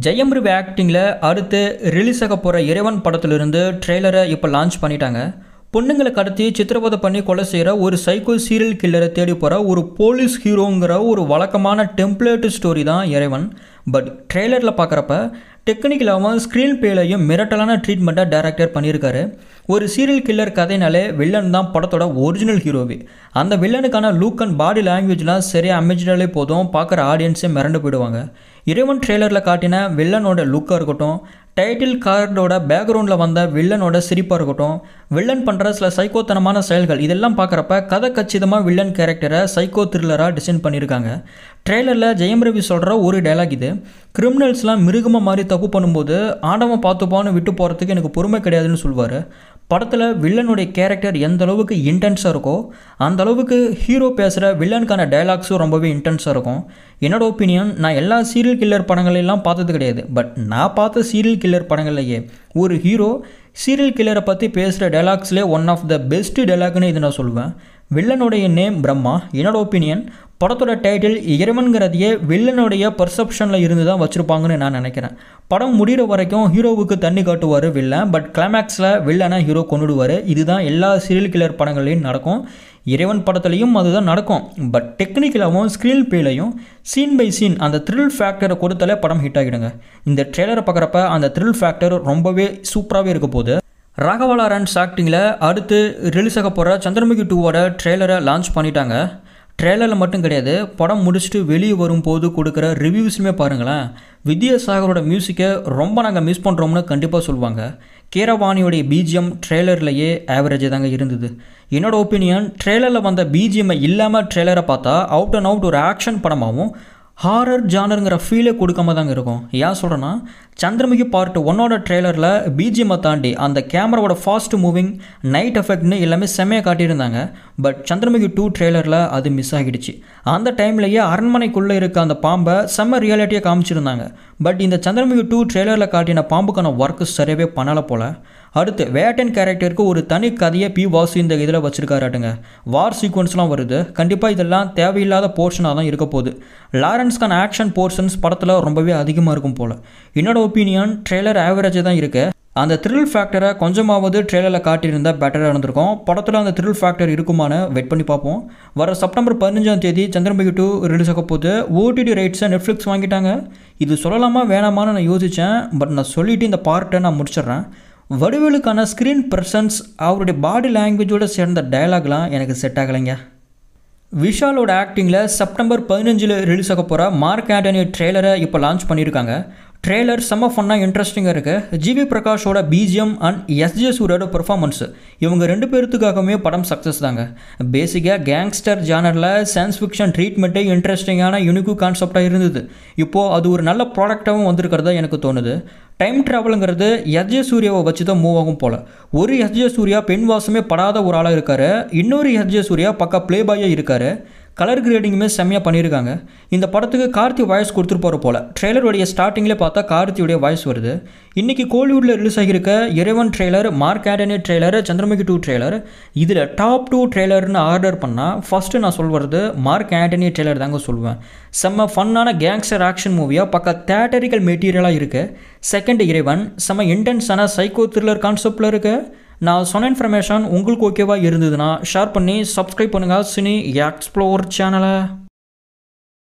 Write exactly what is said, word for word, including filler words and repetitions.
ஜெயம்ரவி ஆக்டிங்கில் அடுத்து ரிலீஸ் ஆக போகிற இறைவன் படத்திலிருந்து ட்ரெய்லரை இப்போ லான்ச் பண்ணிட்டாங்க. பொண்ணுங்களை கடத்தி சித்திரவதை பண்ணி கொலை செய்கிற ஒரு சைக்கோ சீரியல் கில்லரை தேடி போகிற ஒரு போலீஸ் ஹீரோங்கிற ஒரு வழக்கமான டெம்ப்ளேட் ஸ்டோரி தான் இறைவன். பட் ட்ரெய்லரில் பார்க்குறப்ப டெக்னிக்கலாகவும் ஸ்க்ரீன் பிளேலையும் மிரட்டலான ட்ரீட்மெண்ட்டை டைரக்டர் பண்ணியிருக்காரு. ஒரு சீரியல் கில்லர் கதைனாலே வில்லன் தான் படத்தோட ஒரிஜினல் ஹீரோவே. அந்த வில்லனுக்கான லுக் அண்ட் பாடி லாங்குவேஜ்லாம் சரியாக அமைஞ்சிட்டாலே போதும், பார்க்குற ஆடியன்ஸே மிரண்டு போயிடுவாங்க. இறைவன் ட்ரெய்லரில் காட்டின வில்லனோட லுக்காக இருக்கட்டும், டைட்டில் கார்டோட பேக்ரவுண்டில் வந்த வில்லனோட சிரிப்பாக இருக்கட்டும், வில்லன் பண்ணுற சில சைக்கோத்தனமான செயல்கள், இதெல்லாம் பார்க்குறப்ப கதை கச்சிதமாக வில்லன் கேரக்டரை சைக்கோ த்ரில்லராக டிசைன் பண்ணியிருக்காங்க. ட்ரெய்லரில் ஜெயம் ரவி சொல்கிற ஒரு டைலாக் இது: கிரிமினல்ஸ்லாம் மிருகமாக மாதிரி தப்பு பண்ணும்போது ஆண்டவன் பார்த்துப்பான்னு விட்டு போகிறதுக்கு எனக்கு பொறுமை கிடையாதுன்னு சொல்லுவார். படத்தில் வில்லனுடைய கேரக்டர் எந்த அளவுக்கு இன்டென்ஸாக இருக்கோ அந்த அளவுக்கு ஹீரோ பேசுகிற வில்லனுக்கான டைலாக்ஸும் ரொம்பவே இன்டென்ஸாக இருக்கும். என்னோட ஒப்பீனியன், நான் எல்லா சீரியல் கில்லர் படங்களெல்லாம் பார்த்தது கிடையாது. பட் நான் பார்த்த சீரியல் கில்லர் படங்கள்லையே ஒரு ஹீரோ சீரியல் கில்லரை பற்றி பேசுகிற டைலாக்ஸ்லேயே ஒன் ஆஃப் த பெஸ்ட்டு டைலாக்னு இது நான் சொல்லுவேன். வில்லனுடைய நேம் பிரம்மா. என்னோட ஒப்பீனியன், படத்தோட டைட்டில் இறைவன்கிறதையே வில்லனுடைய பர்செப்ஷனில் இருந்து தான் வச்சுருப்பாங்கன்னு நான் நினைக்கிறேன். படம் முடிகிற வரைக்கும் ஹீரோவுக்கு தண்ணி காட்டுவார் வில்லன், பட் கிளைமேக்ஸில் வில்லனை ஹீரோ கொண்டுடுவார். இதுதான் எல்லா சீரியல் கில்லர் படங்கள்லையும் நடக்கும். இறைவன் படத்துலையும் அதுதான் நடக்கும். பட் டெக்னிக்கலாகவும் ஸ்க்ரீன் பிளேலையும் சீன் பை சீன் அந்த த்ரில் ஃபேக்டரை கொடுத்தாலே படம் ஹிட் ஆகிடுங்க. இந்த ட்ரெய்லரை பார்க்குறப்ப அந்த த்ரில் ஃபேக்டர் ரொம்பவே சூப்பராகவே இருக்க போகுது. ராகவா லாரன்ஸ் ஆக்டிங்கில் அடுத்து ரிலீஸ் ஆக போகிற சந்திரமுகி டூவோட ட்ரெய்லரை லான்ச் பண்ணிட்டாங்க. ட்ரெய்லரில் மட்டும் கிடையாது, படம் முடிச்சுட்டு வெளியே வரும்போது கொடுக்குற ரிவ்யூஸுமே பாருங்களேன். வித்யாசாகரோட மியூசிக்கை ரொம்ப நாங்கள் மிஸ் பண்ணுறோம்னு கண்டிப்பாக சொல்லுவாங்க. கீரவாணியோடைய பிஜிஎம் ட்ரெய்லர்லேயே ஆவரேஜாக தாங்க இருந்தது. என்னோட ஒப்பீனியன், ட்ரெய்லரில் வந்த பிஜிஎம்ஐ இல்லாமல் ட்ரெய்லரை பார்த்தா அவுட் அண்ட் அவுட் ஒரு ஆக்ஷன் படமாகவும் ஹாரர் ஜானருங்கிற ஃபீலே கொடுக்காம தாங்க இருக்கும். ஏன் சொல்கிறேன்னா, சந்திரமுகி பார்ட் ஒன்னோட ட்ரெய்லரில் பிஜிஎம்மை தாண்டி அந்த கேமராவோட ஃபாஸ்ட் மூவிங், நைட் எஃபெக்ட்னு எல்லாமே செம்மையாக காட்டியிருந்தாங்க. பட் சந்திரமுகி டூ ட்ரெய்லரில் அது மிஸ் ஆகிடுச்சு. அந்த டைம்லேயே அரண்மனைக்குள்ளே இருக்க அந்த பாம்பை செம்ம ரியாலிட்டியாக காமிச்சிருந்தாங்க. பட் இந்த சந்திரமுகி டூ ட்ரெய்லரில் காட்டின பாம்புக்கான ஒர்க்கு சரியாகவே பண்ணலை போல். அடுத்து வேட்டன் கேரக்டருக்கு ஒரு தனி கதையை பி வாசு இந்த இதில் வச்சுருக்காராட்டுங்க. வார் சீக்வன்ஸ்லாம் வருது. கண்டிப்பாக இதெல்லாம் தேவையில்லாத போர்ஷனாக தான் இருக்க போகுது. லாரன்ஸ்கான ஆக்ஷன் போர்ஷன்ஸ் படத்தில் ரொம்பவே அதிகமாக இருக்கும் போல். என்னோட ஒப்பீனியன், ட்ரெய்லர் ஆவரேஜாக தான் இருக்குது. அந்த த்ரில் ஃபேக்டரை கொஞ்சமாவது ட்ரெய்லரில் காட்டியிருந்தால் பெட்டராக இருந்திருக்கும். படத்தில் அந்த த்ரில் ஃபேக்டர் இருக்குமான்னு வெயிட் பண்ணி பார்ப்போம். வர செப்டம்பர் பதினஞ்சாம் தேதி சந்திரமுகி டூ ரிலீஸ் ஆக போது. ஓடிடி ரைட்ஸை நெட்ஃப்ளிக்ஸ் வாங்கிட்டாங்க. இது சொல்லலாமா வேணாமான்னு நான் யோசித்தேன். பட் நான் சொல்லிவிட்டு இந்த பார்ட்டை நான் முடிச்சிடுறேன். வடிவேலுக்கான ஸ்க்ரீன் ப்ரெசன்ஸ், அவருடைய பாடி லாங்குவேஜோடு சேர்ந்த டயலாக்லாம் எனக்கு செட் ஆகலைங்க. விஷாலோட ஆக்டிங்கில் செப்டம்பர் பதினஞ்சில் ரிலீஸ் ஆக போகிற மார்க் ஆண்டனி ட்ரெய்லரை இப்போ லான்ச் பண்ணியிருக்காங்க. ட்ரெய்லர் செம்ம ஃபன்னாக இன்ட்ரெஸ்டிங்காக இருக்குது. ஜிவி பிரகாஷோட பிஜிஎம் அண்ட் எஸ்ஜே சூரியோட பெர்ஃபார்மன்ஸு, இவங்க ரெண்டு பேர்த்துக்காகவுமே படம் சக்ஸஸ் தாங்க. பேசிக்காக கேங்ஸ்டர் ஜானரில் சயின்ஸ் ஃபிக்ஷன் ட்ரீட்மெண்ட்டே இன்ட்ரெஸ்டிங்கான யூனிக்கு கான்செப்டாக இருந்தது. இப்போது அது ஒரு நல்ல ப்ராடக்டாகவும் வந்திருக்கிறதா எனக்கு தோணுது. டைம் ட்ராவலுங்கிறது எஸ்ஜே சூர்யாவை வச்சு தான் மூவ் ஆகும் போல். ஒரு எஸ்ஜே சூர்யா பெண் வாசமே படாத ஒரு ஆளாக இருக்கார். இன்னொரு எஸ்ஜே சூர்யா பக்கா ப்ளே பாயாக இருக்கார். கலர் கிரேடிங்குமே செம்மையாக பண்ணியிருக்காங்க. இந்த படத்துக்கு கார்த்தி வாய்ஸ் கொடுத்துருப்பாரு போல். ட்ரெய்லருடைய ஸ்டார்டிங்கில் பார்த்தா கார்த்தியுடைய வாய்ஸ் வருது. இன்றைக்கி கோலிவுட்டில் ரிலீஸ் ஆகியிருக்க Iraivan trailer, Mark Antony trailer, Chandramukhi two trailer, இதில் டாப் டூ ட்ரெய்லர்னு ஆர்டர் பண்ணால் ஃபஸ்ட்டு நான் சொல்வது மார்க் ஆண்டனி ட்ரெய்லர் தாங்க சொல்லுவேன். செம்ம ஃபன்னான கேங்ஸ்டர் ஆக்ஷன் மூவியாக பக்கா தேட்டரிக்கல் மெட்டீரியலாக இருக்குது. செகண்ட் இறைவன் செம்ம இன்டென்ஸான சைக்கோ த்ரில்லர் கான்செப்டில் இருக்குது. நான் சொன்ன இன்ஃபர்மேஷன் உங்களுக்கு ஓகேவா இருந்ததுன்னா ஷேர் பண்ணி சப்ஸ்கிரைப் பண்ணுங்கள் சினி எக்ஸ்ப்ளோர் சேனலை.